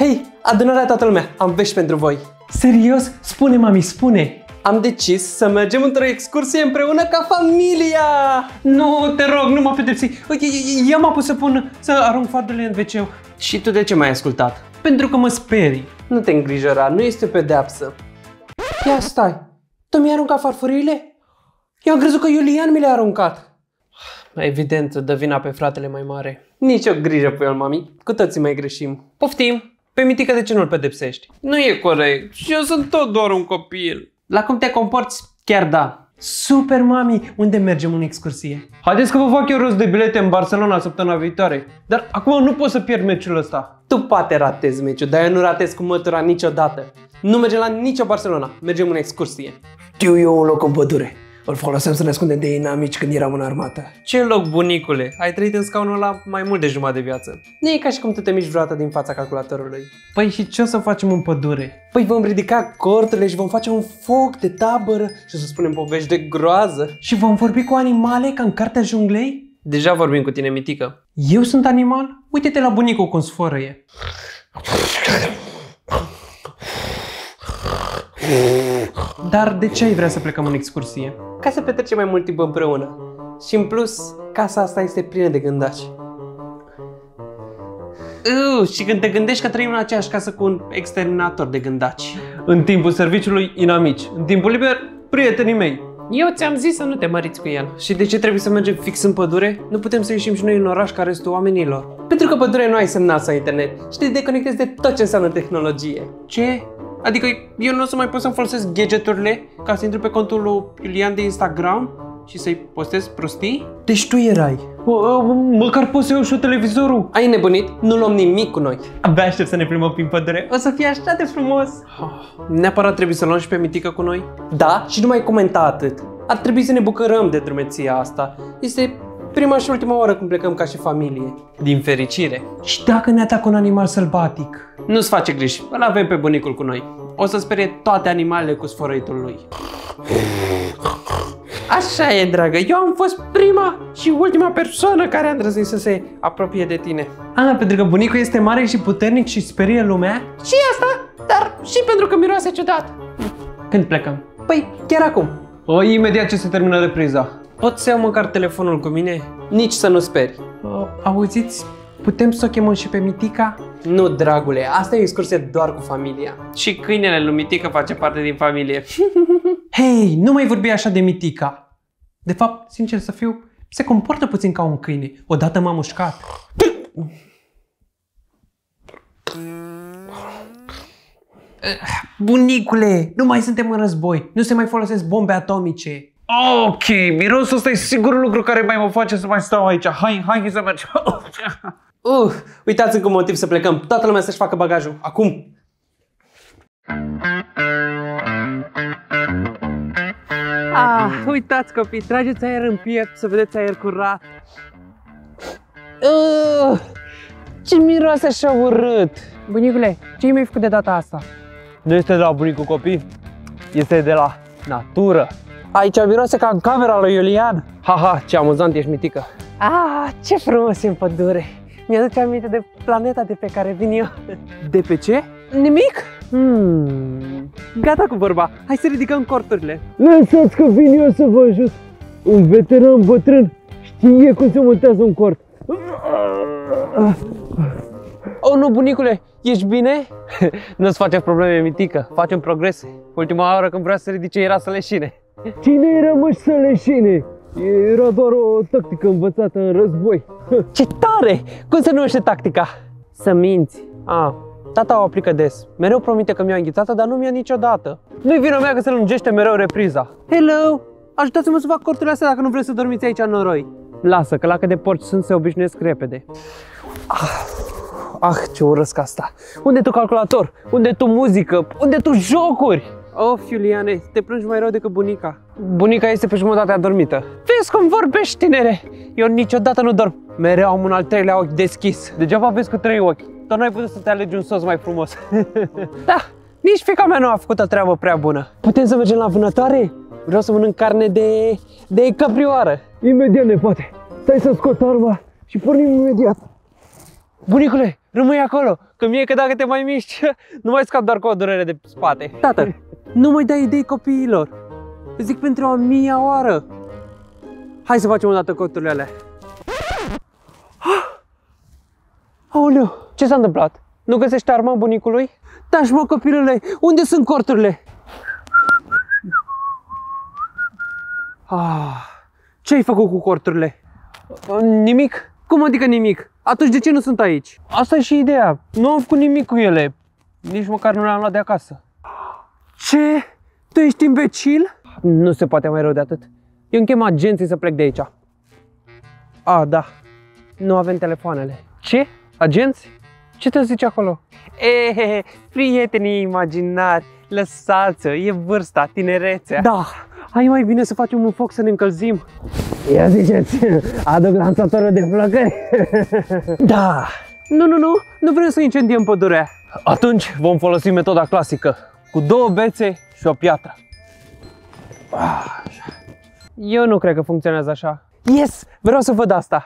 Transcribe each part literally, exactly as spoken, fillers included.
Hei, adunarea toată lumea, am vești pentru voi. Serios? Spune, mami, spune! Am decis să mergem într-o excursie împreună ca familia! Nu, te rog, nu mă pedepsi! Uite, eu m-am pus să pun, să arunc fardurile în ve ce. Și tu de ce m-ai ascultat? Pentru că mă sperii. Nu te îngrijora, nu este o pedeapsă. Ia stai, tu mi-ai aruncat farfuriile? Eu am crezut că Iulian mi le-a aruncat. Evident, dă vina pe fratele mai mare. Nici o grijă pe el, mami, cu toții mai greșim. Poftim! Pe Mitică de ce nu-l pedepsești? Nu e corect și eu sunt tot doar un copil. La cum te comporți, chiar da. Super, mami! Unde mergem în excursie? Haideți că vă fac eu rost de bilete în Barcelona săptămâna viitoare. Dar acum nu pot să pierd meciul ăsta. Tu poate ratezi meciul, dar eu nu ratez cu mătura niciodată. Nu mergem la nicio Barcelona, mergem în excursie. Știu eu un loc în pădure. Îl foloseam să ne ascundem de inamici când eram în armată. Ce loc, bunicule? Ai trăit în scaunul ăla mai mult de jumătate de viață. Nu e ca și cum tu te miști vreodată din fața calculatorului. Păi și ce o să facem în pădure? Păi vom ridica corturile și vom face un foc de tabără și o să spunem povești de groază. Și vom vorbi cu animale ca în Cartea Junglei? Deja vorbim cu tine, Mitică. Eu sunt animal? Uite-te la bunicul cum sfărăie. Dar de ce ai vrea să plecăm în excursie? Ca să petrecem mai mult timp împreună. Și în plus, casa asta este plină de gândaci. Uh, și când te gândești că trăim în aceeași casă cu un exterminator de gândaci. În timpul serviciului, inamici. În timpul liber, prietenii mei. Eu ți-am zis să nu te măriți cu el. Și de ce trebuie să mergem fix în pădure? Nu putem să ieșim și noi în oraș ca restul oamenilor. Pentru că pădurea nu ai semnal sau internet și te deconectezi de tot ce înseamnă tehnologie. Ce? Adică eu nu o să mai pot să-mi folosesc gadgeturile ca să intru pe contul lui Iulian de Instagram și să-i postez prostii? Deci tu erai. Măcar pot să iau și televizorul. Ai nebunit? Nu luăm nimic cu noi. Abia aștept să ne plimbăm prin pădure. O să fie așa de frumos. Neapărat trebuie să luăm și pe Mitică cu noi? Da, și nu mai comenta atât. Ar trebui să ne bucurăm de drumeția asta. Este prima și ultima oară când plecăm ca și familie. Din fericire. Și dacă ne atacă un animal sălbatic? Nu-ți face griji, îl avem pe bunicul cu noi. O să sperie toate animalele cu sfărăitul lui. Așa e, dragă, eu am fost prima și ultima persoană care a îndrăznit să se apropie de tine. Ah, pentru că bunicul este mare și puternic și sperie lumea? Și asta, dar și pentru că miroase ciudat. Când plecăm? Păi, chiar acum. O, imediat ce se termină repriza. Pot să iau măcar telefonul cu mine? Nici să nu speri. Uh, auziți? Putem să o chemăm și pe Mitica? Nu, dragule, asta e o excursie doar cu familia. Și câinele lui Mitică face parte din familie. Hei, nu mai vorbi așa de Mitica. De fapt, sincer să fiu, se comportă puțin ca un câine. Odată m-a mușcat. Bunicule, nu mai suntem în război. Nu se mai folosesc bombe atomice. Ok, mirosul ăsta e singurul lucru care mai mă face să mai stau aici. Hai, hai să mergem. Uh, uitați încă un motiv să plecăm. Toată lumea să-și facă bagajul. Acum! Ah, uitați copii, trageți aer în piept să vedeți aer curat. Uh, ce miroase așa urât! Bunicule, ce mi-ai făcut de data asta? Nu este de la bunicul copii, este de la natură. Aici miroase ca în camera lui Iulian. Haha, ce amuzant ești, Mitică. Ah, ce frumos e în pădure. Mi-aduce aminte de planeta de pe care vin eu. De pe ce? Nimic? Hmm. Gata cu vorba, hai să ridicăm corturile. Lăsați că vin eu să vă ajut. Un veteran bătrân știe cum se montează un cort. Oh, nu, bunicule, ești bine? Nu-ți faceți probleme, Mitică, facem progrese. Ultima oară când vrea să ridice era să leșine. Cine-i rămâși să leșine? Era doar o tactică învățată în război. Ce tare! Cum se numește tactica? Să minți. Ah, tata o aplică des. Mereu promite că mi-o înghițată, dar nu mi-o niciodată. Nu-i vina mea că se lungește mereu repriza. Hello! Ajutați-mă să fac corturile astea dacă nu vreți să dormiți aici în noroi. Lasă, că la cât de porci sunt se obișnuiesc repede. Ah, ah, ce urăsc asta. Unde tu calculator? Unde tu muzică? Unde tu jocuri? Of, Iuliane, te plângi mai rău decât bunica. Bunica este pe jumătate adormită. Vezi cum vorbești, tinere? Eu niciodată nu dorm. Mereu am un al treilea ochi deschis. Degeaba vezi cu trei ochi. Doar n-ai putut să te alegi un soț mai frumos. Da, nici fiica mea nu a făcut o treabă prea bună. Putem să mergem la vânătoare? Vreau să mănânc carne de... de căprioară. Imediat, nepoate. Stai să scot arma și pornim imediat. Bunicule, rămâi acolo, că că mie că dacă te mai miști, nu mai scap doar cu o durere de spate. Tată, nu mai dai idei copiilor. Îți zic pentru a mia oară. Hai să facem o dată corturile alea. Aoleu, ce s-a întâmplat? Nu găsești arma bunicului? Taci, mă, copilule, unde sunt corturile? Ah, ce ai făcut cu corturile? Nimic. Cum adică nimic? Atunci de ce nu sunt aici? Asta e și ideea. Nu am făcut nimic cu ele. Nici măcar nu le-am luat de acasă. Ce? Tu ești imbecil? Nu se poate mai rău de atât. Eu îmi chem agenții să plec de aici. A, da. Nu avem telefoanele. Ce? Agenți? Ce te zice acolo? Ehehe, prietenii imaginari, lăsați-o, e vârsta, tinerețea. Da, hai mai bine să facem un foc să ne încălzim. Ia ziceți, aduc lansatorul de flăcări. Da. Nu, nu, nu, nu vrem să incendiem pădurea. Atunci vom folosi metoda clasică, cu două bețe și o piatră. Eu nu cred că funcționează așa. Yes, vreau să văd asta.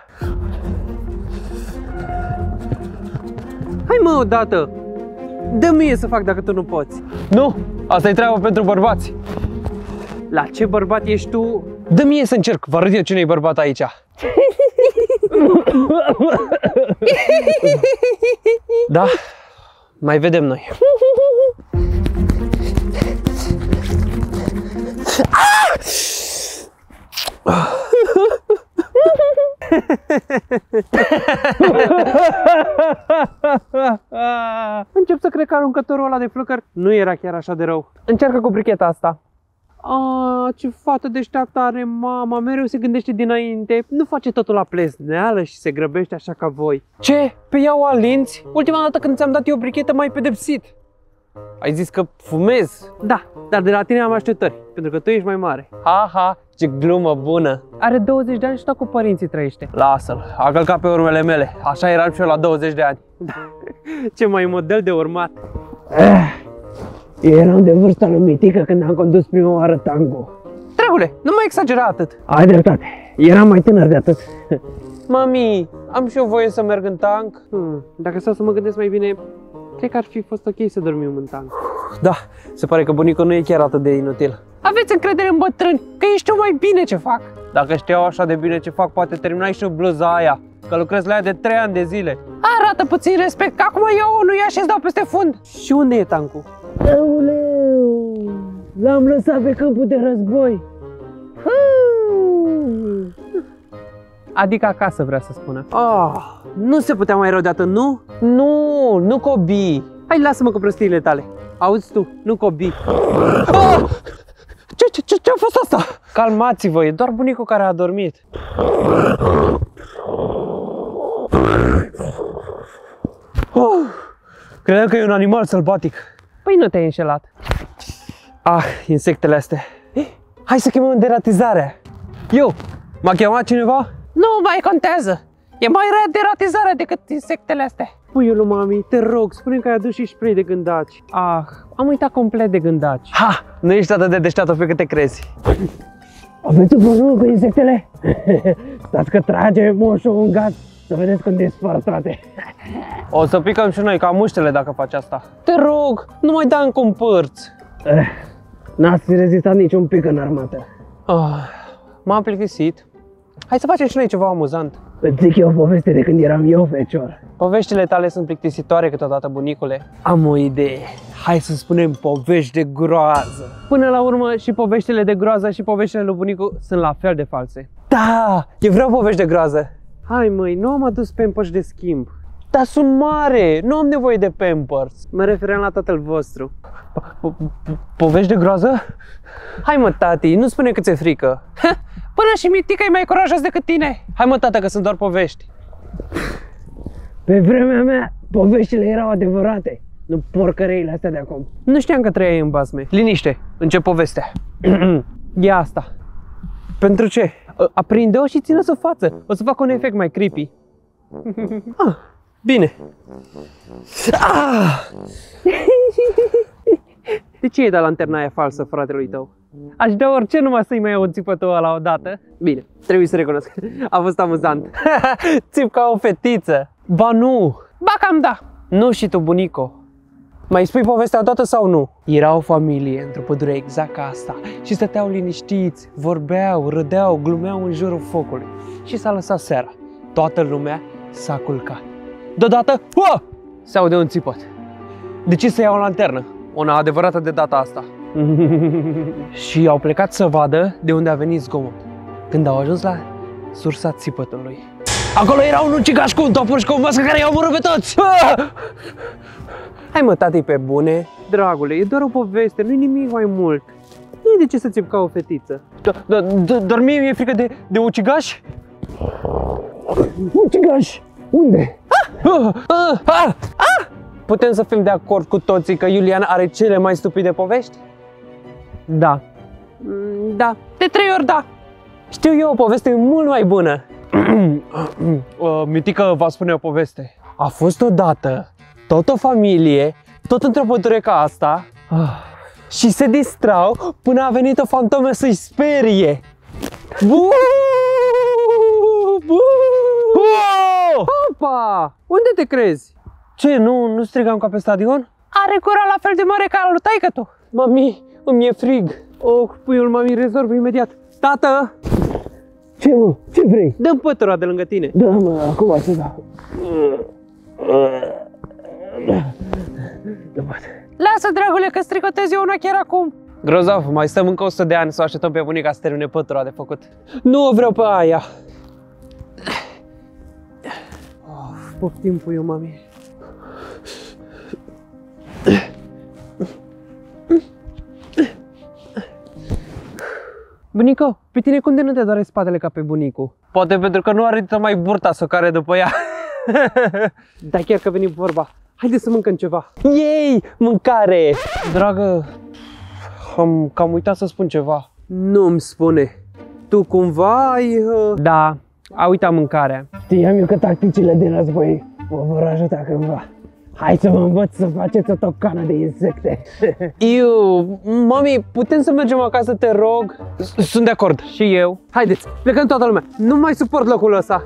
Hai mă, odată! Dă mie să fac dacă tu nu poți. Nu, asta e treaba pentru bărbați. La ce bărbat ești tu? Dă mie să încerc, vă arăt eu cine e bărbat aici. Da, mai vedem noi. Încep să cred că aruncătorul ăla de flăcări nu era chiar așa de rău. Încearcă cu bricheta asta. Ah, ce fată deșteaptă are mama, mereu se gândește dinainte, nu face totul la plezneală și se grăbește așa ca voi. Ce? Pe ea o alinți? Ultima dată când ți-am dat eu o brichetă m-ai pedepsit. Ai zis că fumez? Da, dar de la tine am așteptări, pentru că tu ești mai mare. Ha, ha, ce glumă bună. Are douăzeci de ani și tot cu părinții trăiește. Lasă-l, a călcat pe urmele mele, așa eram și eu la douăzeci de ani. Da, ce mai model de urmat. Eh, eu eram de vârsta lui Mitică când am condus prima oară tango. Dragule, nu mai exagera atât. Ai dreptate, eram mai tânăr de atât. Mami, am și eu voie să merg în tank? Hmm, dacă stau să mă gândesc mai bine, cred că ar fi fost ok să dormim în tank. Da, se pare că bunicul nu e chiar atât de inutil. Aveți încredere în bătrâni, că ei știu mai bine ce fac. Dacă știau așa de bine ce fac, poate terminai și bluza aia, că lucrez la ea de trei ani de zile. Arată puțin respect, că acum eu nu ia și îți dau peste fund. Și unde e tancul? Aoleu, l-am lăsat pe câmpul de război. Adică acasă, vrea să spună. Ah, nu se putea mai rău de atât, nu? Nu, nu cobii. Hai, lasă-mă cu prostiile tale. Auzi tu, nu cobii. Ah! Ce, ce, ce, ce a fost asta? Calmați-vă, e doar bunicul care a dormit. Oh, credeam că e un animal sălbatic. Păi nu te-ai înșelat. Ah, insectele astea. Eh, hai să chemăm deratizarea. Eu, m-a chemat cineva? Nu mai contează. E mai rea deratizarea decât insectele astea. Puiul mami, te rog, spune că ai adus și spray de gândaci. Ah, am uitat complet de gândaci. Ha, nu ești atât de deșteaptă pe cât te crezi. Aveți o problemă cu insectele? Stați că trage moșul un gaz, să vedeți când dispar toate. O să picăm și noi ca muștele dacă faci asta. Te rog, nu mai da încă un părț. Eh, n-ați fi rezistat niciun pic în armată. Ah, m-am plictisit. Hai să facem și noi ceva amuzant. Îți zic eu o poveste de când eram eu fecior. Poveștile tale sunt plictisitoare câteodată, bunicule. Am o idee. Hai să spunem povești de groază. Până la urmă, și poveștile de groază și poveștile lui bunicul sunt la fel de false. Da, eu vreau povești de groază. Hai măi, nu am adus Pampers de schimb. Dar sunt mare, nu am nevoie de Pampers. Mă refeream la tatăl vostru. Povești de groază? Hai mă, tati, nu spune că ți-e frică. Până și Mitica e mai curajos decât tine. Hai mă, tată, că sunt doar povești. Pe vremea mea, poveștile erau adevărate, nu porcăreile astea de acum. Nu știam că trăiai în basme. Liniște, încep povestea. E asta. Pentru ce? Aprinde-o și ține-o sub față. O să fac un efect mai creepy. Ah, bine. Ah! De ce e de lanterna aia falsă fratelui tău? Aș da orice numai să-i mai iau țipătul ăla odată. Bine, trebuie să recunosc. A fost amuzant. Țip ca o fetiță. Ba nu. Ba cam da. Nu și tu, bunico. Mai spui povestea toată sau nu? Era o familie într-o pădure exact ca asta și stăteau liniștiți, vorbeau, râdeau, glumeau în jurul focului. Și s-a lăsat seara. Toată lumea s-a culcat. Deodată, uah! Se aude un țipăt. Decis să iau o lanternă, una adevărată de data asta. Și au plecat să vadă de unde a venit zgomot. Când au ajuns la sursa țipătului, acolo era un ucigaș cu un topor și cu o mască care i-au omorât pe toți! Ah! Hai mă, tati, pe bune, dragule, e doar o poveste, nu-i nimic mai mult. Nu e de ce să țip ca o fetiță. Doar mie mi-e frică de, de ucigaș? Ucigaș? Unde? Ah! Ah! Ah! Ah! Putem să fim de acord cu toții că Iulian are cele mai stupide povești? Da. Da. De trei ori da. Știu eu o poveste mult mai bună. uh, Mitică va spune o poveste. A fost odată tot o familie, tot într-o pădure ca asta, și se distrau până a venit o fantomă să-i sperie. Buuu! Buuu! Opa! Unde te crezi? Ce, nu, nu strigam ca pe stadion? Are gura la fel de mare ca al lui taică-tu. Mami, îmi e frig. Oh, puiul mami, rezolv imediat. Tată! Ce, mă? Ce vrei? Dă-mi pătura de lângă tine. Da, mă, acum să dau. Lasă, dragule, că stricotez eu una chiar acum. Grozav, mai stăm încă o sută de ani să o așteptăm pe bunica să termine pătura de făcut. Nu o vreau pe aia. Oh, poftim, puiul mami. Bunico, pe tine cum de nu te doare spatele ca pe bunicu? Poate pentru că nu are mai burta să care după ea. Dar chiar că a venit vorba, haide să mâncăm ceva. Yay! Mâncare! Dragă, am cam uitat să spun ceva. Nu-mi spune. Tu cumva ai... Uh... Da, a uitat mâncarea. Știam eu că tacticile din război mă vor ajuta cândva. Hai să vă învăț să faceți o tocană de insecte. Iu, mami, putem să mergem acasă, te rog? Sunt de acord. Și eu. Haideți, plecăm toată lumea. Nu mai suport locul ăsta.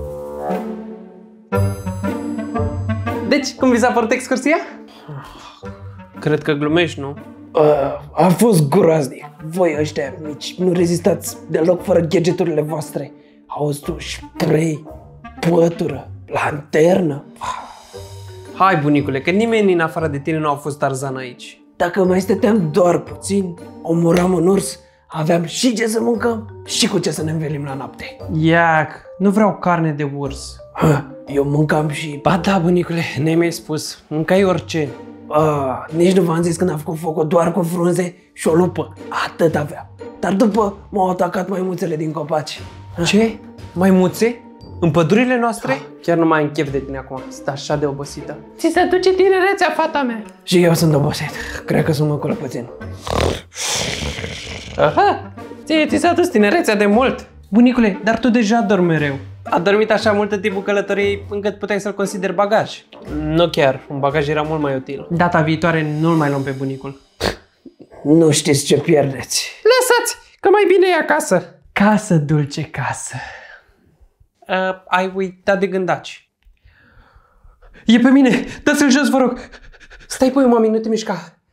Deci, cum vi s-a părut excursia? Cred că glumești, nu? Uh, a fost groaznic. Voi ăștia mici nu rezistați deloc fără gadgeturile voastre. Auzi tu, spray, pătură, lanternă. Hai, bunicule, că nimeni în afară de tine nu a fost Tarzan aici. Dacă mai stăteam doar puțin, omoram un urs, aveam și ce să mâncăm și cu ce să ne învelim la noapte. Iac, nu vreau carne de urs. Ha, eu mâncam și... Ba da, bunicule, ne mi-ai spus, mâncai orice. Ah, nici nu v-am zis când am făcut focul doar cu frunze și o lupă. Atât aveam. Dar după m-au atacat maimuțele din copaci. Ce? Maimuțe? În pădurile noastre? Ah, chiar nu mai am chef de tine acum, sunt așa de obosită. Ți se duce tinerețea, fata mea. Și eu sunt obosit. Cred că sunt măculă puțin. Aha, ție ți s-a dus tinerețea de mult. Bunicule, dar tu deja dormi mereu. A dormit așa mult în timpul călătoriei încât puteai să-l consideri bagaj. Nu chiar, un bagaj era mult mai util. Data viitoare nu-l mai luăm pe bunicul. Nu știți ce pierdeți. Lăsați, că mai bine e acasă. Casă, dulce casă. Uh, ai uitat de gândaci. E pe mine! Dă-ți-l jos, vă rog! Stai, păi, mami, nu te mișca!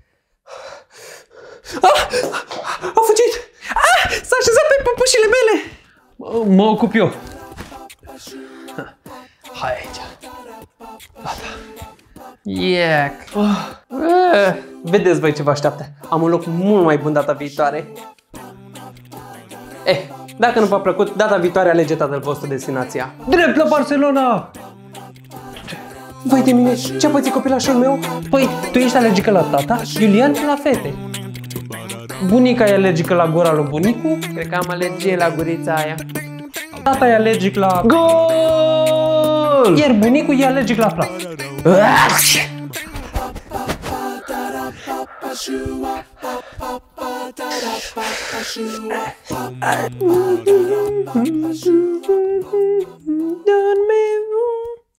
Ah! A fugit! Ah! S-a așezat pe păpușile mele! Mă ocup eu. Hai aici. Gata. Iac. Oh. Uh. Vedeți voi ce vă așteaptă. Am un loc mult mai bun data viitoare. Eh, dacă nu v-a plăcut, data viitoare alege tatăl vostru destinația. Drept la Barcelona! Vai de mine, ce-a pățit copilașul meu? Păi, tu ești alergică la tata, Iulian la fete. Bunica e alergică la gura lui bunicu, cred că am alergie la gurița aia. Tata e alergic la... Gol! Iar bunicul e alergic la praf. Don't